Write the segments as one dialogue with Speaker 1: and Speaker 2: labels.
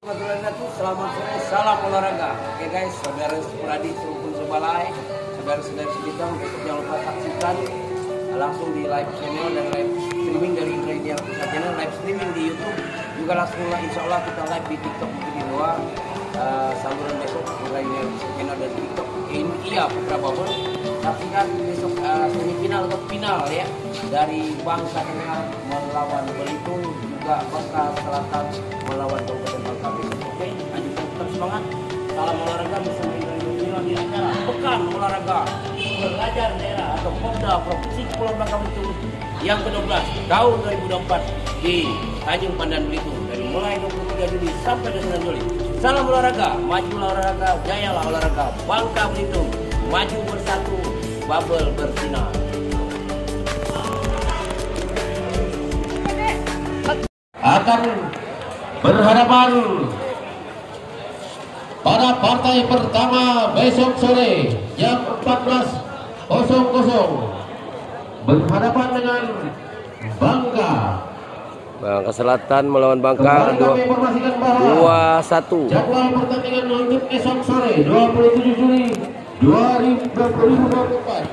Speaker 1: Selamat sore, salam olahraga. Oke guys, saudara Supradi Serupun Sebalai, saudara-saudara Sebidang, besok jangan lupa saksikan langsung di live channel dan live streaming dari Indrayani Pusat Channel, live streaming di YouTube, juga langsung insya Allah kita live di TikTok di luar. Saluran besok Indrayani Pusat Channel dan TikTok Iya Putra Bogor. Saksikan besok semifinal atau final ya dari Bangsa Tengah melawan Belitung, juga Bangka Selatan melawan Kabupaten Bangka besok. Oke, lanjutkan tetap semangat. Salam olahraga bersama Indrayani di acara Pekan Olahraga Belajar Daerah atau Popda Provinsi Kepulauan Bangka Belitung yang ke-12 tahun 2024 di Tanjung Pandan Belitung dari mulai 23 Juli sampai 29 Juli. Salam olahraga, majulah olahraga, jayalah olahraga. Bangka Belitung maju bersatu, bubble bersinar.
Speaker 2: Akan berhadapan pada partai pertama besok sore jam 14.00 berhadapan dengan Bangka
Speaker 3: Selatan melawan Bangka 2-1.
Speaker 2: Jadwal pertandingan untuk esok sore 27 Juli 2024.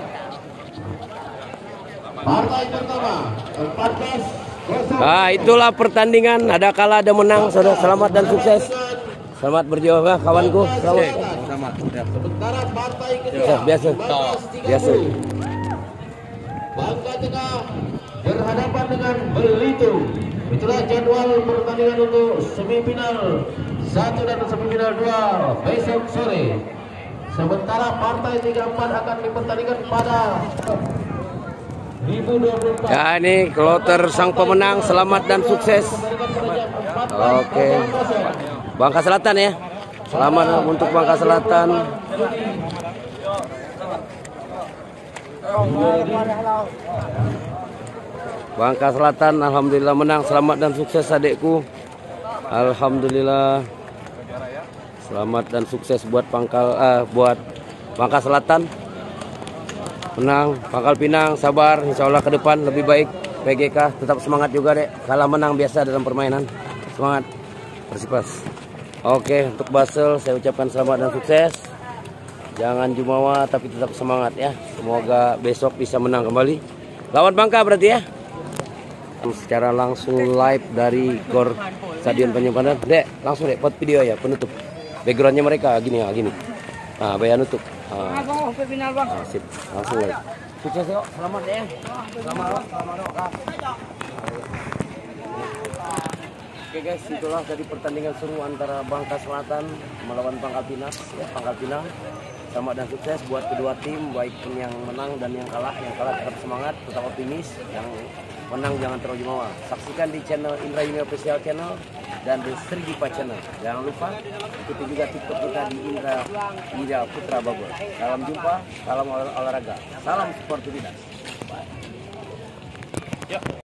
Speaker 2: Partai pertama 14.
Speaker 3: Nah, itulah pertandingan, ada kalah ada menang. Saudara, selamat dan sukses. Selamat berjuang ya kawanku. Selamat.
Speaker 2: Sementara partai
Speaker 3: Sukses biasa. Biasa.
Speaker 2: Bangka Tengah berhadapan dengan Belitung. Itulah jadwal pertandingan untuk semifinal 1 dan semifinal 2 besok sore. Sementara partai 34 akan dipertandingkan pada 2024.
Speaker 3: Ya, ini kloter sang pemenang, selamat dan sukses. Oke. Bangka Selatan ya. Selamat untuk Bangka Selatan. Bangka Selatan alhamdulillah menang, selamat dan sukses adikku. Alhamdulillah. Selamat dan sukses buat Bangka Selatan. Menang, Pangkal Pinang sabar, insya Allah ke depan lebih baik. PGK tetap semangat juga dek, kalah menang biasa dalam permainan. Semangat Persipas. Oke, untuk Basel saya ucapkan selamat dan sukses. Jangan jumawa tapi tetap semangat ya. Semoga besok bisa menang kembali. Lawan Bangka berarti ya. Secara langsung live dari Gor Stadion Tanjung Pandan. Dek, langsung dek buat video ya penutup. Backgroundnya mereka gini ya, gini. Nah, bayar nutup.
Speaker 1: Bang, final bang.
Speaker 3: Sip, langsung live. Sukses yuk, selamat ya. Selamat. Oke guys, itulah tadi pertandingan seru antara Bangka Selatan melawan Pangkal Pinang. Ya, Pangkal Pinang. Selamat dan sukses buat kedua tim, baik yang menang dan yang kalah. Yang kalah tetap semangat, tetap optimis. Yang menang jangan terlalu jumawa. Saksikan di channel Indrayani Official Channel dan di Sri Dipa Channel. Jangan lupa ikuti juga TikTok kita di Indrayani Putra Bogor. Salam jumpa, salam olahraga, salam sportivitas. Bye.